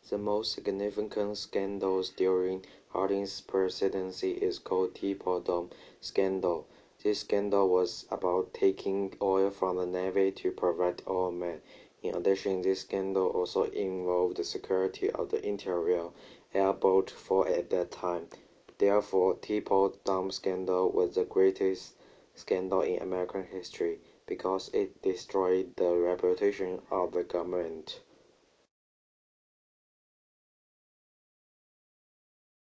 The most significant scandal during Harding's presidency is called Teapot scandal. This scandal was about taking oil from the Navy to provide oilmen. In addition, this scandal also involved the security of the interior airboat fleet at that time. Therefore, Teapot Dam scandal was the greatest scandal in American history because it destroyed the reputation of the government.